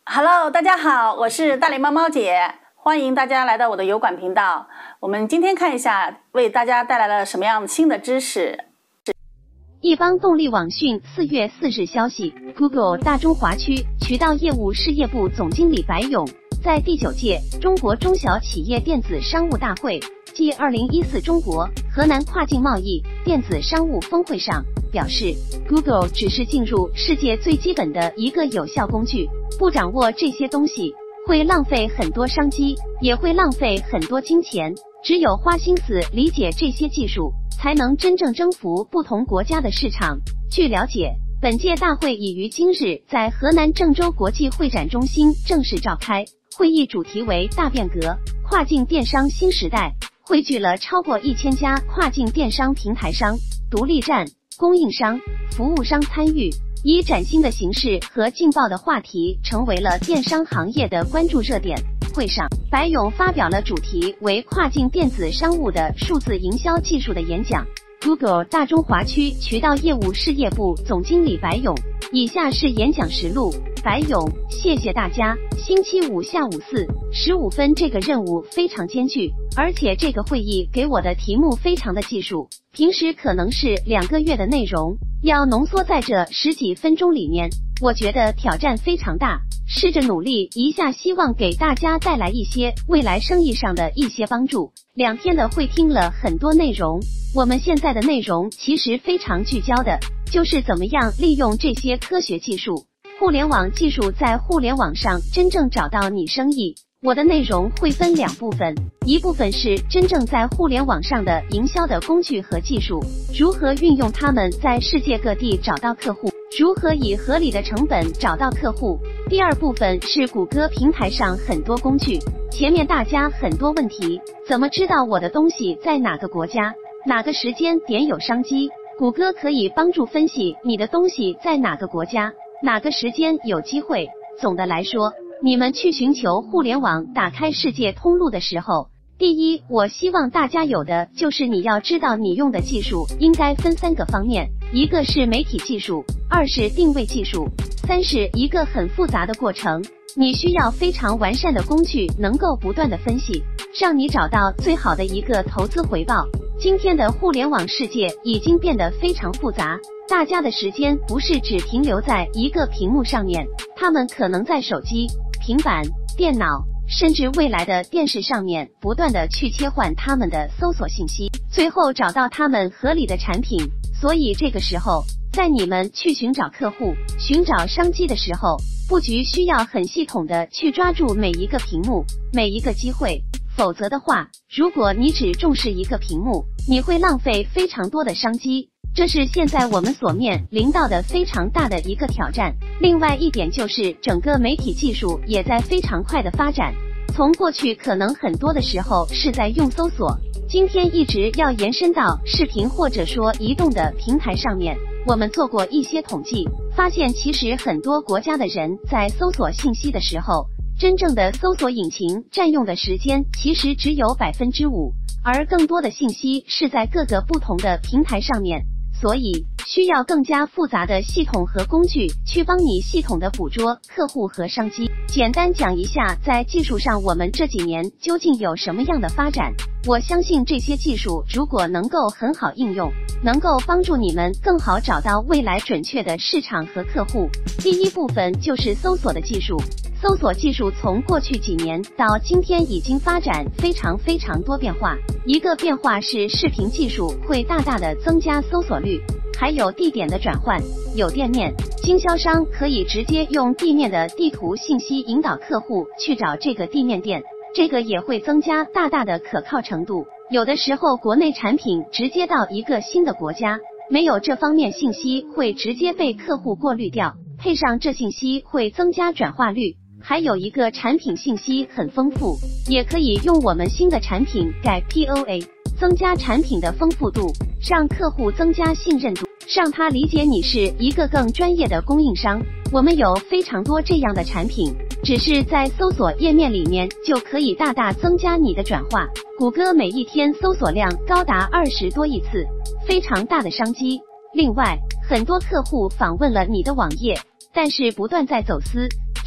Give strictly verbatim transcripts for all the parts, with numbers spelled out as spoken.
Hello， 大家好，我是大脸猫猫姐，欢迎大家来到我的油管频道。我们今天看一下，为大家带来了什么样新的知识。 易邦动力网讯四月四日消息 ，Google 大中华区渠道业务事业部总经理白勇在第九届中国中小企业电子商务大会暨二零一四中国河南跨境贸易电子商务峰会上表示 ，Google 只是进入世界最基本的一个有效工具，不掌握这些东西会浪费很多商机，也会浪费很多金钱。只有花心思理解这些技术，才能真正征服不同国家的市场。据了解，本届大会已于今日在河南郑州国际会展中心正式召开，会议主题为大变革，跨境电商新时代，汇聚了超过一千家跨境电商平台商、独立站、供应商、服务商参与，以崭新的形式和劲爆的话题成为了电商行业的关注热点。会上，白勇发表了主题为跨境电子商务的数字营销技术的演讲。Google 大中华区渠道业务事业部总经理白勇，以下是演讲实录。白勇，谢谢大家。星期五下午四十五分，这个任务非常艰巨，而且这个会议给我的题目非常的技术，平时可能是两个月的内容，要浓缩在这十几分钟里面，我觉得挑战非常大。试着努力一下，希望给大家带来一些未来生意上的一些帮助。两天的会听了很多内容，我们现在的内容其实非常聚焦的，就是怎么样利用这些科学技术、互联网技术在互联网上真正找到你生意。我的内容会分两部分，一部分是真正在互联网上的营销的工具和技术，如何运用它们在世界各地找到客户，如何以合理的成本找到客户。第二部分是谷歌平台上很多工具，前面大家很多问题，怎么知道我的东西在哪个国家，哪个时间点有商机？谷歌可以帮助分析你的东西在哪个国家，哪个时间有机会。总的来说，你们去寻求互联网打开世界通路的时候，第一，我希望大家有的就是你要知道你用的技术应该分三个方面，一个是媒体技术，二是定位技术，三是一个很复杂的过程，你需要非常完善的工具，能够不断的分析，让你找到最好的一个投资回报。今天的互联网世界已经变得非常复杂，大家的时间不是只停留在一个屏幕上面，他们可能在手机、平板、电脑，甚至未来的电视上面不断的去切换他们的搜索信息，最后找到他们合理的产品。所以这个时候，在你们去寻找客户、寻找商机的时候，布局需要很系统的去抓住每一个屏幕、每一个机会。否则的话，如果你只重视一个屏幕，你会浪费非常多的商机。这是现在我们所面临到的非常大的一个挑战。另外一点就是整个媒体技术也在非常快的发展，从过去可能很多的时候是在用搜索，今天一直要延伸到视频或者说移动的平台上面。我们做过一些统计，发现其实很多国家的人在搜索信息的时候，真正的搜索引擎占用的时间其实只有 百分之五， 而更多的信息是在各个不同的平台上面。所以需要更加复杂的系统和工具去帮你系统的捕捉客户和商机。简单讲一下在技术上我们这几年究竟有什么样的发展。我相信这些技术如果能够很好应用，能够帮助你们更好找到未来准确的市场和客户。第一部分就是搜索的技术。搜索技术从过去几年到今天已经发展非常非常多变化。一个变化是视频技术会大大的增加搜索率，还有地点的转换，有店面，经销商可以直接用地面的地图信息引导客户去找这个地面店，这个也会增加大大的可靠程度。有的时候国内产品直接到一个新的国家，没有这方面信息会直接被客户过滤掉，配上这信息会增加转化率。还有一个产品信息很丰富，也可以用我们新的产品改 P O A， 增加产品的丰富度，让客户增加信任度，让他理解你是一个更专业的供应商。我们有非常多这样的产品，只是在搜索页面里面就可以大大增加你的转化。谷歌每一天搜索量高达二十多亿次，非常大的商机。另外，很多客户访问了你的网页，但是不断在走私。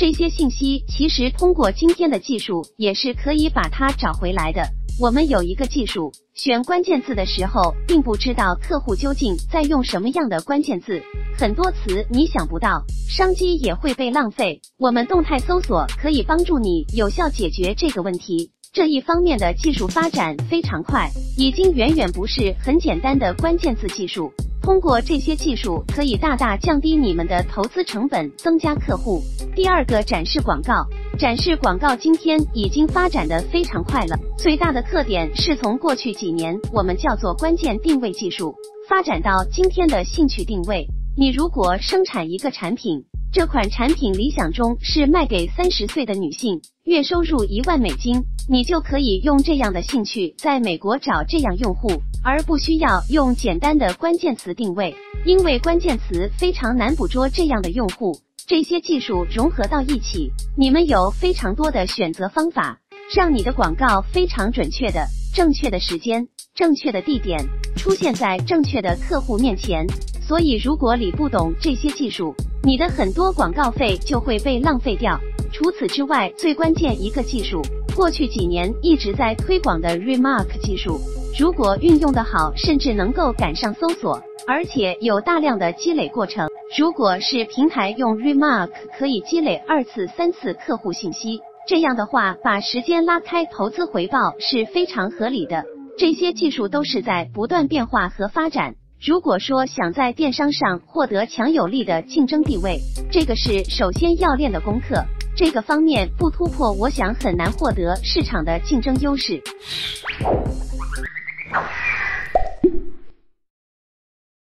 这些信息其实通过今天的技术也是可以把它找回来的。我们有一个技术，选关键字的时候并不知道客户究竟在用什么样的关键字，很多词你想不到，商机也会被浪费。我们动态搜索可以帮助你有效解决这个问题。这一方面的技术发展非常快，已经远远不是很简单的关键字技术。通过这些技术可以大大降低你们的投资成本，增加客户。第二个，展示广告。展示广告今天已经发展得非常快了，最大的特点是从过去几年我们叫做关键定位技术，发展到今天的兴趣定位。你如果生产一个产品，这款产品理想中是卖给三十岁的女性，月收入一万美金，你就可以用这样的兴趣在美国找这样用户，而不需要用简单的关键词定位，因为关键词非常难捕捉这样的用户。这些技术融合到一起，你们有非常多的选择方法，让你的广告非常准确的、正确的时间、正确的地点，出现在正确的客户面前。所以如果你不懂这些技术，你的很多广告费就会被浪费掉。除此之外，最关键一个技术，过去几年一直在推广的 Remark 技术，如果运用得好，甚至能够赶上搜索，而且有大量的积累过程。如果是平台用 Remark 可以积累二次、三次客户信息，这样的话把时间拉开，投资回报是非常合理的。这些技术都是在不断变化和发展。如果说想在电商上获得强有力的竞争地位，这个是首先要练的功课。这个方面不突破，我想很难获得市场的竞争优势。